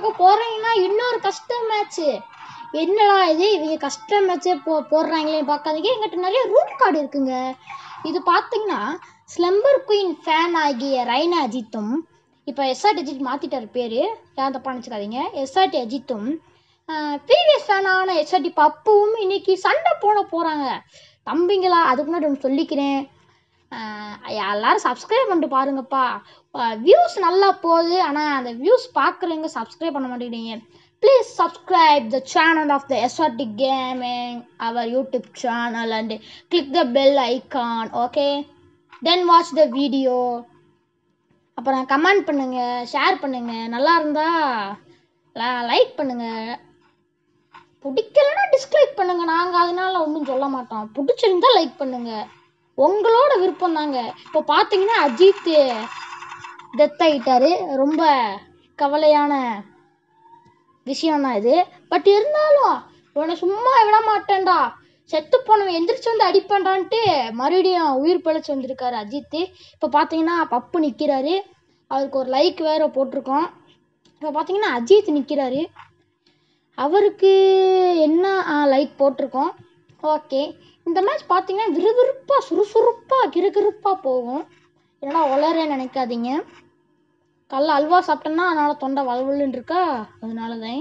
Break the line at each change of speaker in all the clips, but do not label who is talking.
பார்க்க போறீங்கன்னா இன்னொரு கஸ்டம் மேட்ச். என்னடா இது இவங்க கஸ்டம் மேட்சே போடுறாங்களேன்னு பார்க்காதீங்க. எங்கிட்ட நிறைய ரூட் கார்டு இருக்குங்க. இது பார்த்தீங்கன்னா ஸ்லம்பர் ஃபேன் ஆகிய ரைனா அஜித்தும், இப்போ எஸ்ஆர்டி அஜித் மாற்றிட்டார் பேர், யார் தப்பா நினச்சிக்காதீங்க, எஸ்ஆர்டி அஜித்தும் பிவிஎஸ் ஃபேனான எஸ்ஆர்டி பப்புவும் இன்னைக்கு சண்டை போகிறாங்க தம்பிங்களா. அதுக்கு முன்னாடி ஒன்று சொல்லிக்கிறேன், எல்லாரும் சப்ஸ்கிரைப் பண்ணிட்டு பாருங்கப்பா. வியூஸ் நல்லா போகுது, ஆனால் அந்த வியூஸ் பார்க்குறவங்க சப்ஸ்கிரைப் பண்ண மாட்டேங்கிறீங்க. Please subscribe the channel of the SRT Gaming, our YouTube channel, and click the bell icon. Okay, then watch the video. அப்புறம் கமெண்ட் பண்ணுங்க, ஷேர் பண்ணுங்க, நல்லா இருந்தா லைக் பண்ணுங்க, பிடிக்கலன்னா டிஸ்லைக் பண்ணுங்க. நாங்கள் அதனால ஒன்றும் சொல்ல மாட்டோம். பிடிச்சிருந்தா லைக் பண்ணுங்க, உங்களோட விருப்பம் தாங்க. இப்போ பார்த்தீங்கன்னா அஜித் டெத் ஆகிட்டாரு. ரொம்ப கவலையான விஷயம் தான் இது. பட் இருந்தாலும் இவனை சும்மா விட மாட்டேன்டா, செத்து போனவன் எந்திரிச்சு வந்து அடிப்பேன்டான்ட்டு மறுபடியும் உயிர் பிழைச்சி வந்திருக்காரு அஜித். இப்போ பார்த்தீங்கன்னா பப்பு நிற்கிறாரு, அவருக்கு ஒரு லைக் வேற போட்டிருக்கோம். இப்போ பார்த்தீங்கன்னா அஜித் நிற்கிறாரு, அவருக்கு என்ன லைக் போட்டிருக்கோம். ஓகே, இந்த மேட்ச் பார்த்தீங்கன்னா விறுவிறுப்பாக சுறுசுறுப்பாக கிறுகிறுப்பாக போகும். என்னடா உளறேன்னு நினைக்காதீங்க, கல்ல அல்வா சாப்பிட்டேன்னா அதனால் தொண்டை வலுவலுன்னு இருக்கா, அதனால தான்.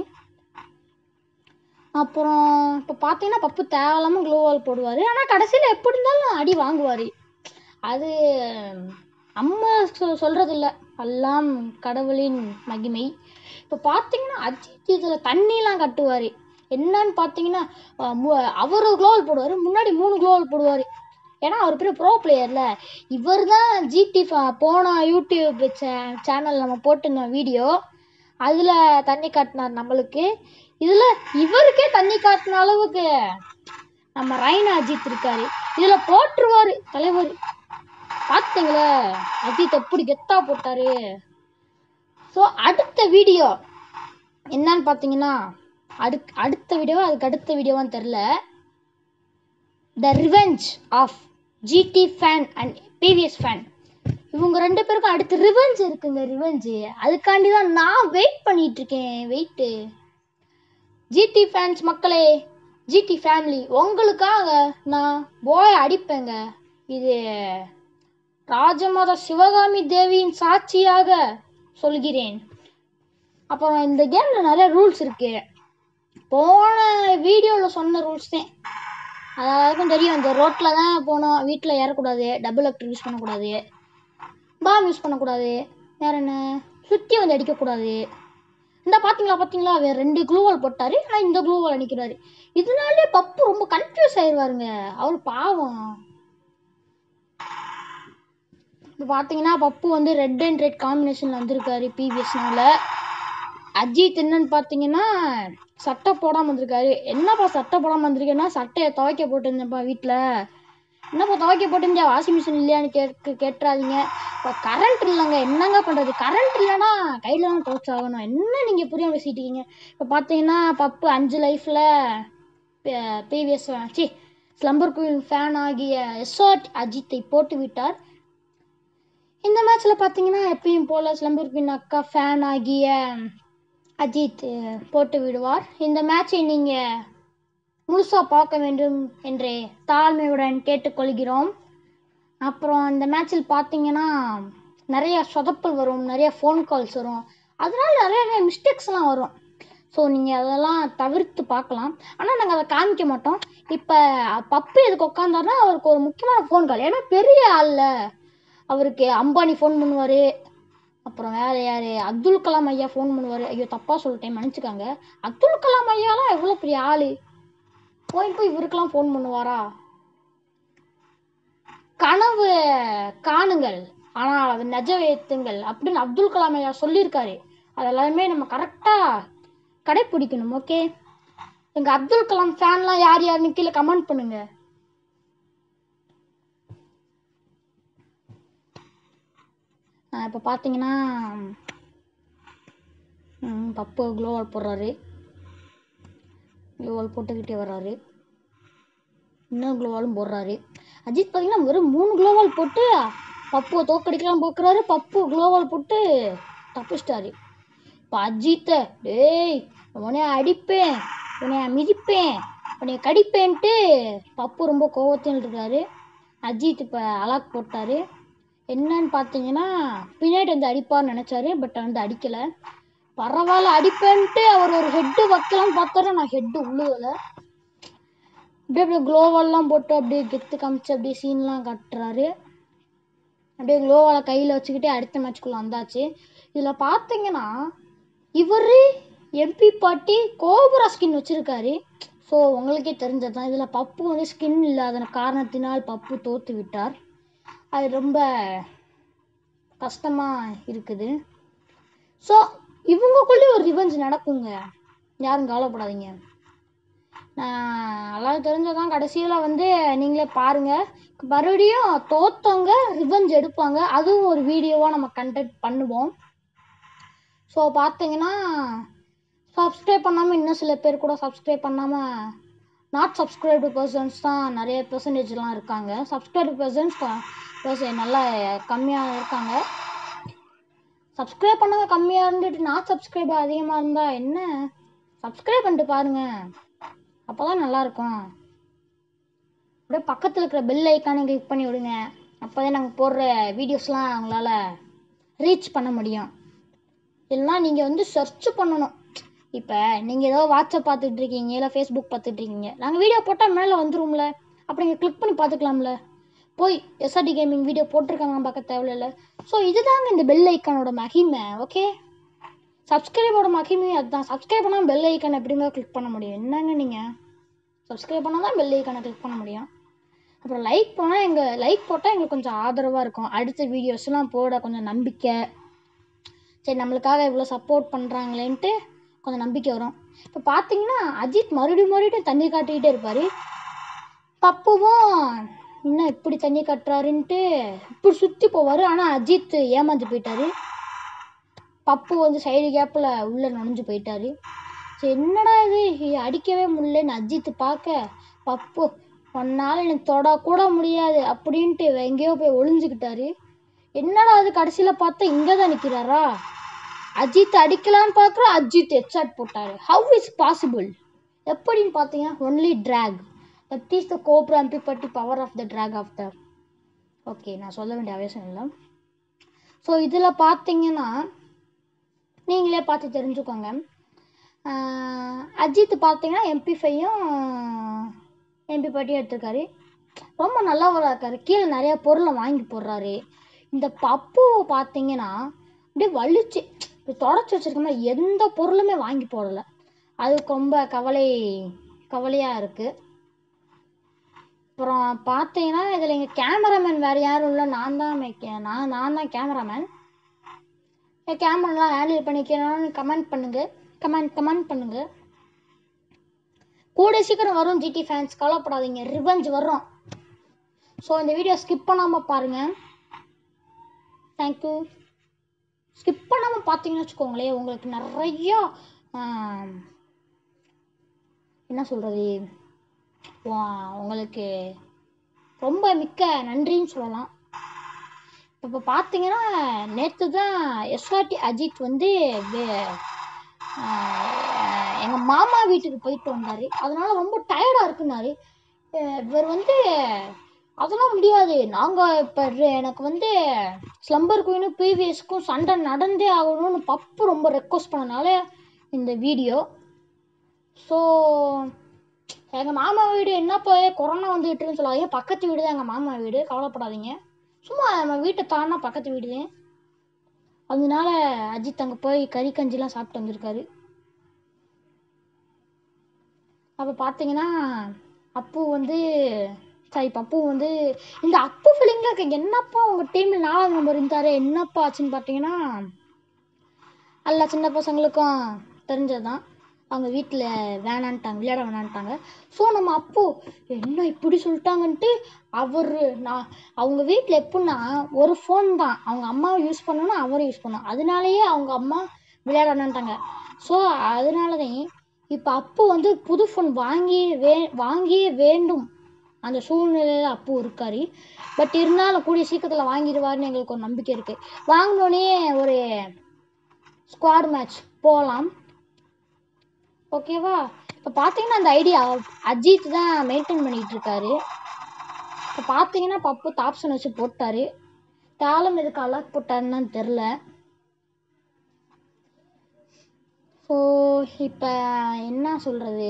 அப்புறம் இப்போ பார்த்தீங்கன்னா பப்பு தேவையில்லாமல் க்ளோவால் போடுவார், ஆனால் கடைசியில் எப்படி இருந்தாலும் அடி வாங்குவார். அது அம்மா சொல்கிறதில்ல, எல்லாம் கடவுளின் மகிமை. இப்போ பார்த்தீங்கன்னா அஜித் இதில் தண்ணிலாம் கட்டுவார். என்னன்னு பார்த்தீங்கன்னா அவர் க்ளோவால் போடுவார், முன்னாடி 3 க்ளோவால் போடுவார். ஏன்னா அவர் பெரிய ப்ரோ பிளேயர்ல. இவர் தான் ஜிடி போன யூடியூப் சேனல் நம்ம போட்டிருந்த வீடியோ, அதில் தண்ணி காட்டினார் நம்மளுக்கு. இதில் இவருக்கே தண்ணி காட்டின அளவுக்கு நம்ம ரைனா அஜித் இருக்காரு, இதில் போட்டுருவார் தலைவர். பார்த்தீங்களே அஜித் எப்படி கெத்தா போட்டாரு. ஸோ அடுத்த வீடியோ என்னன்னு பார்த்தீங்கன்னா அடுத்த வீடியோவா அதுக்கு அடுத்த வீடியோவான்னு தெரில, the revenge of GT fan and PVS fan. இவங்க 2 பேருக்கும் அடுத்து ரிவெஞ்ச் இருக்குங்க, ரிவெஞ்சு. அதுக்காண்டி தான் நான் வெயிட் பண்ணிட்டு இருக்கேன். வெயிட்டு ஜிடி ஃபேன்ஸ் மக்களே, ஜிடி ஃபேமிலி, உங்களுக்காக நான் போய் அடிப்பேங்க. இது ராஜமாதா சிவகாமி தேவியின் சாட்சியாக சொல்கிறேன். அப்புறம் இந்த கேமில் நிறைய ரூல்ஸ் இருக்கு, போன வீடியோவில் சொன்ன ரூல்ஸ் தான். அதாவதுக்கும் தெரியும், இந்த ரோட்டில் தான் போகணும், வீட்டில் ஏறக்கூடாது, டபுள் ஆக்டர் யூஸ் பண்ணக்கூடாது, பாம் யூஸ் பண்ணக்கூடாது, வேறு என்ன சுற்றி வந்து அடிக்கக்கூடாது. இந்த பார்த்தீங்களா வேறு 2 க்ளூவால் போட்டார், ஆனால் இந்த க்ளூவால் அடிக்கிறாரு. இதனாலே பப்பு ரொம்ப கன்ஃபியூஸ் ஆயிடுவாருங்க, அவர் பாவம். இப்போ பார்த்தீங்கன்னா பப்பு வந்து ரெட் அண்ட் ரெட் காம்பினேஷனில் வந்திருக்காரு பிவிஎஸ்னால. அஜித் என்னன்னு பார்த்தீங்கன்னா சட்டை போடாமல் வந்திருக்காரு. என்னப்பா சட்டை போடாமல் வந்திருக்கேன்னா, சட்டையை துவைக்க போட்டுருந்தேன்ப்பா வீட்டில். என்னப்பா துவைக்க போட்டுருந்தா, வாஷிங் மிஷின் இல்லையான்னு கேட்டுறாதீங்க. இப்போ கரண்ட் இல்லைங்க, என்னங்க பண்ணுறது, கரண்ட் இல்லைன்னா கையில் தான் துவைச்சாகணும். என்ன நீங்கள் புரியாமல் பேசிட்டு இருக்கீங்க. இப்போ பார்த்தீங்கன்னா பப்பு 5 லைஃப்பில் பிவிஎஸ் SlumberQueen ஃபேன் ஆகிய எஸ்ஆர்டி அஜித்தை போட்டு விட்டார். இந்த மேட்ச்சில் பார்த்தீங்கன்னா எப்பயும் போல் SlumberQueen அக்கா ஃபேன் ஆகிய அஜித் போட்டு விடுவார். இந்த மேட்சை நீங்கள் முழுசாக பார்க்க வேண்டும் என்று தாழ்மையுடன் கேட்டுக்கொள்கிறோம். அப்புறம் இந்த மேட்சில் பார்த்தீங்கன்னா நிறைய சொதப்பல் வரும், நிறைய ஃபோன் கால்ஸ் வரும், அதனால நிறைய மிஸ்டேக்ஸ்லாம் வரும். ஸோ நீங்கள் அதெல்லாம் தவிர்த்து பார்க்கலாம், ஆனால் நாங்கள் அதை காமிக்க மாட்டோம். இப்போ பப்பு எதுக்கு உட்காந்தாருன்னா அவருக்கு ஒரு முக்கியமான ஃபோன் கால், ஏன்னா பெரிய ஆளில் அவருக்கு அம்பானி ஃபோன் பண்ணுவார், அப்புறம் வேறு யார் அப்துல் கலாம் ஐயா ஃபோன் பண்ணுவார். ஐயோ தப்பாக சொல்லிட்டேன், மன்னிச்சுக்காங்க. அப்துல் கலாம் ஐயாலாம் எவ்வளோ பெரிய ஆள், போய் இவருக்கெல்லாம் ஃபோன் பண்ணுவாரா. கனவு காணுங்கள் ஆனால் அது நிஜவேத்துங்கள் அப்படின்னு அப்துல் கலாம் ஐயா சொல்லியிருக்காரு. அதெல்லாமே நம்ம கரெக்டாக கடைப்பிடிக்கணும். ஓகே, எங்கள் அப்துல் கலாம் ஃபேன்லாம் யார் யாருன்னு கீழே கமெண்ட் பண்ணுங்க. இப்போ பார்த்தீங்கன்னா பப்பு க்ளோவால் போடுறாரு, க்ளோவால் போட்டுக்கிட்டே வர்றாரு, இன்னும் க்ளோவாலும் போடுறாரு. அஜித் பார்த்தீங்கன்னா வெறும் 3 க்ளோவால் போட்டு பப்புவை தோக்கடிக்கலாம் பார்க்குறாரு. பப்பு க்ளோவால் போட்டு தப்பிச்சிட்டாரு. இப்போ அஜித்தை டேய் உன்னைய அடிப்பேன், உன்னைய மிதிப்பேன், உன்னைய கடிப்பேன்ட்டு பப்பு ரொம்ப கோவத்தில் இருக்காரு. அஜித் இப்போ அலாக் போட்டார். என்னன்னு பார்த்தீங்கன்னா பின்னாடி வந்து அடிப்பார்னு நினச்சாரு, பட் வந்து அடிக்கலை. பரவாயில்ல அடிப்பேன்ட்டு அவர் ஒரு ஹெட்டு வைக்கலாம்னு பார்த்தாரு, நான் ஹெட்டு உழுவலை. அப்படியே க்ளோவெல்லாம் போட்டு அப்படியே கெத்து காமிச்சு அப்படியே சீன்லாம் கட்டுறாரு. அப்படியே க்ளோவால் கையில் வச்சுக்கிட்டே அடுத்த மேட்ச்குள்ளே வந்தாச்சு. இதில் பார்த்தீங்கன்னா இவர் எம்பி பாட்டி கோபுரா ஸ்கின் வச்சுருக்காரு. ஸோ உங்களுக்கே தெரிஞ்சது தான். இதில் பப்பு வந்து ஸ்கின் இல்லாத காரணத்தினால் பப்பு தோற்று விட்டார். அது ரொம்ப கஷ்டமாக இருக்குது. ஸோ இவங்களுக்குள்ளே ஒரு ரிவெஞ்ச் நடக்குங்க, யாரும் கவலைப்படாதீங்க. எல்லாம் தெரிஞ்சதான். கடைசியில் வந்து நீங்களே பாருங்கள், மறுபடியும் தோத்தவங்க ரிவெஞ்ச் எடுப்பாங்க. அதுவும் ஒரு வீடியோவாக நம்ம கண்டக்ட் பண்ணுவோம். ஸோ பார்த்தீங்கன்னா சப்ஸ்கிரைப் பண்ணாமல் இன்னும் சில பேர் கூட சப்ஸ்கிரைப் பண்ணாமல் நாட் சப்ஸ்கிரைப்டு பர்சன்ஸ் தான் நிறைய பெர்சன்டேஜ்லாம் இருக்காங்க. சப்ஸ்கிரைப்டு பர்சன்ஸ் நல்லா கம்மியாக இருக்காங்க. சப்ஸ்கிரைப் பண்ணாமல் கம்மியாக இருந்துட்டு நாட் சப்ஸ்கிரைப் அதிகமாக இருந்தால் என்ன, சப்ஸ்கிரைப் பண்ணிட்டு பாருங்கள், அப்போ தான் நல்லாயிருக்கும். அப்படியே பக்கத்தில் இருக்கிற பெல் ஐக்கானை கிளிக் பண்ணி விடுங்க. அப்போ தான் நாங்கள் போடுற வீடியோஸ்லாம் அவங்களால ரீச் பண்ண முடியும். இல்லைனா நீங்கள் வந்து சர்ச் பண்ணணும். இப்போ நீங்கள் ஏதோ வாட்ஸ்அப் பார்த்துட்டு இருக்கீங்க, இல்லை ஃபேஸ்புக் பார்த்துட்டு இருக்கீங்க, நாங்கள் வீடியோ போட்டால் மேலே வந்துடும்ல, அப்படி நீங்கள் கிளிக் பண்ணி பார்த்துக்கலாம்ல. போய் எஸ்ஆர்டி கேமிங் வீடியோ போட்டிருக்காங்க பார்க்க தேவையில்ல. ஸோ இதுதாங்க இந்த பெல் ஐக்கானோட மகிமை. ஓகே, சப்ஸ்கிரைபோட மகிமையும் அதுதான். சப்ஸ்கிரைப் பண்ணால் பெல் ஐக்கான் எப்படிங்க கிளிக் பண்ண முடியும்? என்னங்க நீங்கள் சப்ஸ்கிரைப் பண்ணால் தான் பெல் ஐக்கானை கிளிக் பண்ண முடியும். அப்புறம் லைக் போட்டால் எங்களுக்கு கொஞ்சம் ஆதரவாக இருக்கும். அடுத்த வீடியோஸ்லாம் போட கொஞ்சம் நம்பிக்கை, சரி நம்மளுக்காக இவ்வளோ சப்போர்ட் பண்ணுறாங்களேன்ட்டு கொஞ்சம் நம்பிக்கை வரும். இப்போ பார்த்தீங்கன்னா அஜித் மறுபடியும் தண்ணி காட்டிக்கிட்டே இருப்பார். பப்புவும் இன்னும் இப்படி தண்ணி கட்டுறாருன்ட்டு இப்படி சுற்றி போவார். ஆனால் அஜித் ஏமாந்து போயிட்டார். பப்பு வந்து சைடு கேப்பில் உள்ளே நுழைஞ்சு போயிட்டார். சரி என்னடா இது அடிக்கவே முடியலன்னு அஜித் பார்க்க, பப்பு ஒன்னால் எனக்கு தொடக்கூட முடியாது அப்படின்ட்டு எங்கேயோ போய் ஒளிஞ்சுக்கிட்டாரு. என்னடா அது கடைசியில் பார்த்தா இங்கே தான் நிற்கிறாரா? அஜித் அடிக்கலான்னு பார்க்குற, அஜித் ஹெட்ஷாட் போட்டார். How is possible? எப்படின்னு பார்த்தீங்கன்னா only track, that is the cobra MP buddy power of the track of the. Okay, நான் சொல்ல வேண்டிய அவசியம் இல்லை. ஸோ இதில் பார்த்தீங்கன்னா நீங்களே பார்த்து தெரிஞ்சுக்கோங்க. அஜித் பார்த்தீங்கன்னா MP5யும் MP பாட்டியும் எடுத்துருக்காரு. ரொம்ப நல்லவராக இருக்காரு. கீழே நிறையா பொருளை வாங்கி போடுறாரு. இந்த பப்பு பார்த்தீங்கன்னா அப்படியே வலிச்சு தொடச்சி வச்சிருக்கோம்னா எந்த பொருளுமே வாங்கி போடலை. அதுக்கு ரொம்ப கவலையாக இருக்குது. அப்புறம் பார்த்தீங்கன்னா இதில் எங்கள் கேமராமேன் வேறு யாரும் இல்லை, நான் தான் கேமராமேன். என் கேமராலாம் ஹேண்டில் பண்ணிக்கிறேன்னு கமெண்ட் பண்ணுங்கள். கூட சீக்கிரம் வரும் ஜிடி ஃபேன்ஸ், கவலைப்படாதீங்க, ரிவெஞ்ச் வரும். ஸோ இந்த வீடியோ ஸ்கிப் பண்ணாமல் பாருங்கள். தேங்க்யூ. ஸ்கிப் பண்ணாமல் பார்த்தீங்கன்னு வச்சுக்கோங்களேன், உங்களுக்கு நிறையா என்ன சொல்கிறது, உங்களுக்கு ரொம்ப மிக்க நன்றின்னு சொல்லலாம். இப்போ பார்த்தீங்கன்னா நேற்று தான் எஸ்ஆர்டி அஜித் வந்து எங்கள் மாமா வீட்டுக்கு போயிட்டு வந்தார். அதனால் ரொம்ப டயர்டாக இருக்குன்னாரு. இவர் வந்து அதெல்லாம் முடியாது, நாங்கள் இப்போ எனக்கு வந்து ஸ்லம்பர் குயினும் பிவிஎஸ்க்கும் சண்டை நடந்தே ஆகணும்னு பப்பு ரொம்ப ரெக்வஸ்ட் பண்ணனால இந்த வீடியோ. ஸோ எங்கள் மாமா வீடு என்னப்போ கொரோனா வந்துட்டுருன்னு சொல்லாதீங்க, பக்கத்து வீடு தான் எங்கள் மாமா வீடு, கவலைப்படாதீங்க. சும்மா நம்ம வீட்டை தாண்டினா பக்கத்து வீடு தான். அதனால அஜித் அங்கே போய் கறி கஞ்சிலாம் சாப்பிட்டு வந்திருக்காரு. அப்போ பார்த்தீங்கன்னா பப்பு வந்து இந்த அப்பு ஃபீலிங்கில் என்னப்பா உங்கள் டீமில் 4ஆவது நம்பர் இருந்தார் என்னப்பா ஆச்சுன்னு பார்த்தீங்கன்னா எல்லா சின்ன பசங்களுக்கும் தெரிஞ்சது தான். அவங்க வீட்டில் விளையாட வேணான்ட்டாங்க. ஸோ நம்ம அப்பு என்ன இப்படி சொல்லிட்டாங்கன்ட்டு அவங்க வீட்டில் எப்படின்னா ஒரு ஃபோன் தான், அவங்க அம்மாவை யூஸ் பண்ணணும்னா அவரும் யூஸ் பண்ணணும். அதனாலேயே அவங்க அம்மா விளையாட வேணான்ட்டாங்க. ஸோ அதனால தான் இப்போ அப்பு வந்து புது ஃபோன் வாங்கியே வேண்டும் அந்த சூழ்நிலையில் அப்பு இருக்காரு. பட் இருந்தாலும் கூடிய சீக்கிரத்தில் வாங்கிடுவாருன்னு எங்களுக்கு ஒரு நம்பிக்கை இருக்குது. வாங்கினோடனே ஒரு ஸ்குவாட் மேட்ச் போகலாம். ஓகேவா? இப்போ பார்த்தீங்கன்னா அந்த ஐடியா அஜித் தான் மெயின்டைன் பண்ணிட்டு இருக்காரு. இப்போ பார்த்தீங்கன்னா பப்பு ஆப்ஷன் வச்சு போட்டாரு. தாளம் எதுக்கு அலாக் போட்டாருன்னு தெரில. ஸோ இப்போ என்ன சொல்கிறது,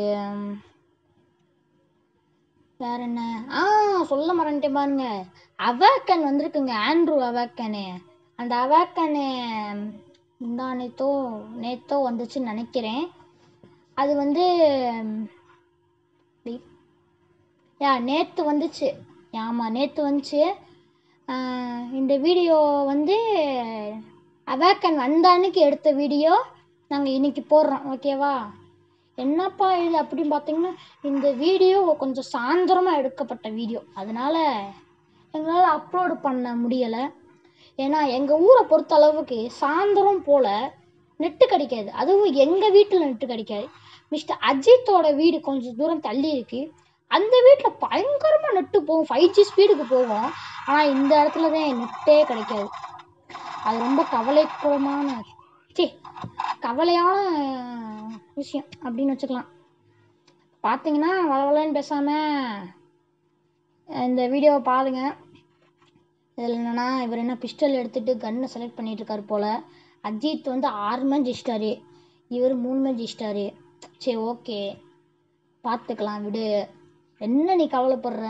வேற என்ன சொல்ல மறந்துட்டேன் பாருங்க. அவாக்கன் வந்திருக்குங்க, ஆண்ட்ரூ அவாக்கனு. அந்த அவாக்கனு நேத்தோ வந்துச்சுன்னு நினைக்கிறேன். அது வந்து நேற்று வந்துச்சு. ஆமாம், நேற்று வந்துச்சு. இந்த வீடியோ வந்து அவாக்கன் வந்த அன்னைக்கு எடுத்த வீடியோ நாங்கள் இன்னைக்கு போடுறோம். ஓகேவா? என்னப்பா இது அப்படின்னு பார்த்தீங்கன்னா, இந்த வீடியோ கொஞ்சம் சாயந்தரமாக எடுக்கப்பட்ட வீடியோ, அதனால எங்களால் அப்லோடு பண்ண முடியலை. ஏன்னா எங்கள் ஊரை பொறுத்த அளவுக்கு சாயந்தரம் போல் நெட்டு கிடைக்காது. அதுவும் எங்கள் வீட்டில் நெட்டு கிடைக்காது. மிஸ்டர் அஜித்தோட வீடு கொஞ்சம் தூரம் தள்ளி இருக்குது. அந்த வீட்டில் பயங்கரமாக நெட்டு போகும், 5G ஸ்பீடுக்கு போகும். ஆனால் இந்த இடத்துல தான் நெட்டே கிடைக்காது. அது ரொம்ப கவலையான விஷயம் அப்படின்னு வச்சுக்கலாம். பார்த்தீங்கன்னா வளவலன்னு பேசாமல் இந்த வீடியோவை பாருங்க. இதில் என்னென்னா, இவர் என்ன பிஸ்டல் எடுத்துகிட்டு கன்னை செலக்ட் பண்ணிகிட்டு இருக்காரு போல். அஜித் வந்து 6 மேட்ச் ஜெயிச்சிட்டாரு, இவர் 3 மேட்ச் ஜெயிச்சிட்டாரு. சரி, ஓகே, பார்த்துக்கலாம் விடு, என்ன நீ கவலைப்படுற.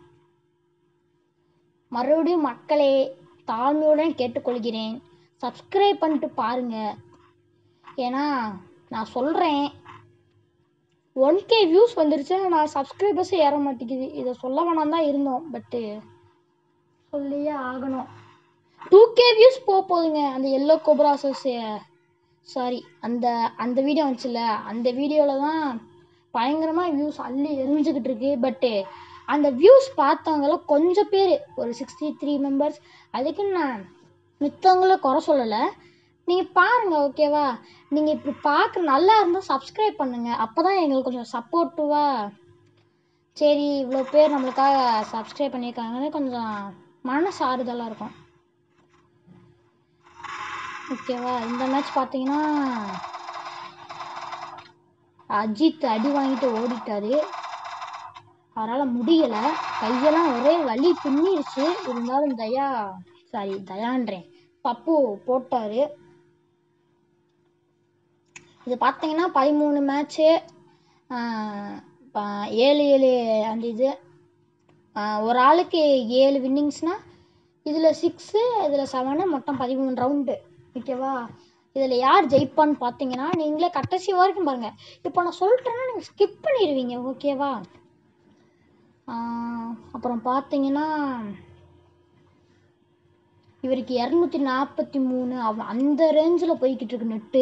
மறுபடியும் மக்களே தாழ்மையுடன் கேட்டுக்கொள்கிறேன், சப்ஸ்கிரைப் பண்ணிட்டு பாருங்கள். ஏன்னா நான் சொல்கிறேன், 1K வியூஸ் வந்துருச்சு, நான் சப்ஸ்கிரைபர்ஸே ஏற மாட்டேங்குது. இதை சொல்ல வேணாம் தான் இருந்தோம், பட்டு சொல்லியே ஆகணும். 2K வியூஸ் போகுதுங்க. அந்த எல்லோ கோப்ரா சாரி, அந்த வீடியோ வந்துச்சுல்ல, அந்த வீடியோவில் தான் பயங்கரமாக வியூஸ் அள்ளி எரிஞ்சுக்கிட்டு இருக்கு. பட்டு அந்த வியூஸ் பார்த்தவங்களாம் கொஞ்சம் பேர், ஒரு 63 மெம்பர்ஸ். அதுக்கு நான் மித்தவங்கள குறை சொல்லலை, நீங்கள் பாருங்கள். ஓகேவா? நீங்கள் இப்படி பார்க்க நல்லா இருந்தால் சப்ஸ்கிரைப் பண்ணுங்கள், அப்போ தான் எங்களுக்கு கொஞ்சம் சப்போர்ட்டிவாக. சரி, இவ்வளோ பேர் நம்மளுக்காக சப்ஸ்கிரைப் பண்ணியிருக்காங்கன்னு கொஞ்சம் மனசு ஆறுதலாக இருக்கும். ஓகேவா? இந்த மேட்ச் பார்த்தீங்கன்னா அஜித் அடி வாங்கிட்டு ஓடிட்டாரு, அவரால் முடியலை, கையெல்லாம் ஒரே வலி பின்னிருச்சு. இருந்தாலும் தயான்றேன் பப்பு போட்டார். இது பார்த்தீங்கன்னா 13 மேட்ச்சு, 7 அந்த இது ஒரு ஆளுக்கு 7 வின்னிங்ஸ்னால் இதில் 6 இதில் 7 மொத்தம் 13 ரவுண்டு. ஓகேவா? இதில் யார் ஜெயிப்பான்னு பார்த்தீங்கன்னா நீங்களே கடைசி வரைக்கும் பாருங்கள். இப்போ நான் சொல்லிட்டேன்னா நீங்கள் ஸ்கிப் பண்ணிடுவீங்க. ஓகேவா? அப்புறம் பார்த்தீங்கன்னா இவருக்கு 243 அந்த ரேஞ்சில் போய்கிட்டு இருக்கு, நெட்டு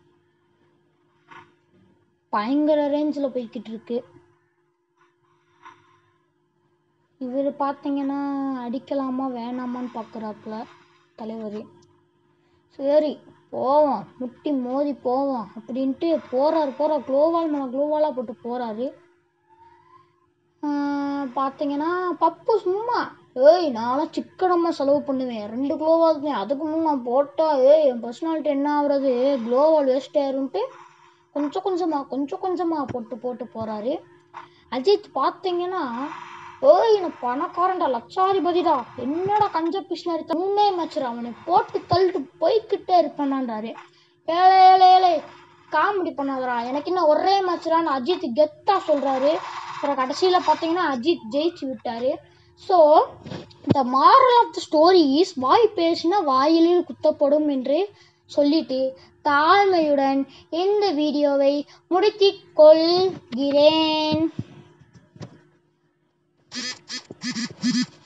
பயங்கர ரேஞ்சில் போய்கிட்டு இருக்கு. இவர் பார்த்தீங்கன்னா அடிக்கலாமா வேணாமான்னு பார்க்குறாப்புல தலைவர். சரி போவோம், முட்டி மோதி போவோம் அப்படின்ட்டு போகிறாரு. க்ளோவால் மேலே க்ளோவாலாக போட்டு போகிறாரு. பார்த்தீங்கன்னா பப்பு சும்மா நானும் சிக்கனமாக செலவு பண்ணுவேன், 2 க்ளோவால் தான், அதுக்கு முன்னே நான் போட்டால் என் பர்சனாலிட்டி என்ன ஆகுறது, க்ளோவால் வேஸ்ட் ஆயிரும்ட்டு கொஞ்சம் கொஞ்சமாக போட்டு போகிறாரு. அஜித் பார்த்தீங்கன்னா நான் பணக்காரன்டா, லட்சாதிபதிடா, என்னடா கஞ்ச பிஸ்னரி, 3 மேட்ச்ரா, அவனை போட்டு தள்ளிட்டு போய்கிட்டே இருப்பானான்றாரு. ஏழை காமெடி பண்ணாதரா, எனக்கு என்ன ஒரே மேட்ச்ரான்னு அஜித் கெத்தாக சொல்கிறாரு. அப்புறம் கடைசியில் பார்த்தீங்கன்னா அஜித் ஜெயிச்சு விட்டார். So the moral of the story is, வாய் பேசினா வாயிலில் குத்தப்படும் என்று சொல்லிட்டு தாழ்மையுடன் இந்த வீடியோவை முடித்துக் கொள்கிறேன்.